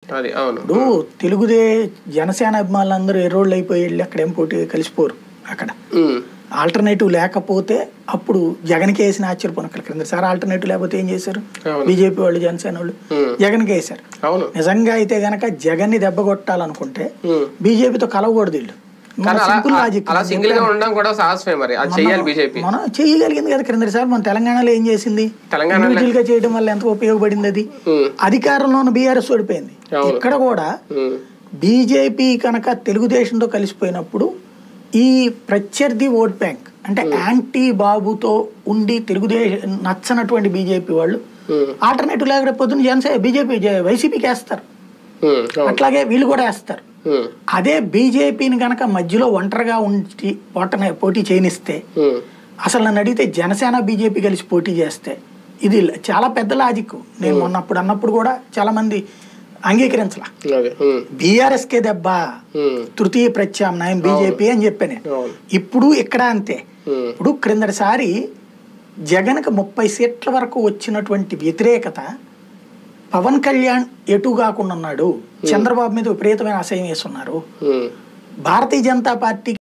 అది అవును. ఇప్పుడు తెలుగుదే జనసేన అభిమానులందరూ ఎర్రోళ్ళు అయిపోయి వెళ్ళి అక్కడ ఏం పోటీ కలిసిపోరు. అక్కడ ఆల్టర్నేటివ్ లేకపోతే అప్పుడు జగన్కి వేసిన ఆశ్చర్యపోనక్కల క్రిందసారి ఆల్టర్నేటివ్ లేకపోతే ఏం చేశారు బీజేపీ వాళ్ళు, జనసేన వాళ్ళు జగన్కి వేశారు. నిజంగా అయితే గనక జగన్ ని దెబ్బ కొట్టాలనుకుంటే బీజేపీతో కలవకూడదు వీళ్ళు. మనం చేయగలిగింది కదా క్రిందసారి. మన తెలంగాణలో ఏం చేసింది, ఇండివిజువల్ గా చేయడం వల్ల ఎంత ఉపయోగపడింది. అది అధికారంలోని బీఆర్ఎస్ ఓడిపోయింది. ఇక్కడ కూడా బీజేపీ కనుక తెలుగుదేశంతో కలిసిపోయినప్పుడు ఈ ప్రత్యర్థి ఓట్ బ్యాంక్ అంటే యాంటీ బాబుతో ఉండి తెలుగుదేశం నచ్చనటువంటి బీజేపీ వాళ్ళు ఆల్టర్నేటివ్ లేకపోతే పొద్దున్న జనసేన బీజేపీ వైసీపీకి వేస్తారు, అట్లాగే వీళ్ళు కూడా వేస్తారు. అదే బీజేపీని కనుక మధ్యలో ఒంటరిగా ఉండి పోటీ చేయనిస్తే, అసలు నన్ను అడిగితే జనసేన బీజేపీ కలిసి పోటీ చేస్తే ఇది చాలా పెద్ద లాజిక్. నేను మొన్నప్పుడు అన్నప్పుడు కూడా చాలా మంది అంగీకరించలా. బీఆర్ఎస్ కే దెబ్బ, తృతీయ ప్రత్యామ్నాయం బీజేపీ అని చెప్పాను. ఇప్పుడు ఇక్కడ అంతే. ఇప్పుడు క్రిందటిసారి జగన్కి 30 సీట్ల వరకు వచ్చినటువంటి వ్యతిరేకత పవన్ కళ్యాణ్ ఎటు కాకుండా ఉన్నాడు, చంద్రబాబు మీద విపరీతమైన అసహ్యం వేస్తున్నారు. భారతీయ జనతా పార్టీ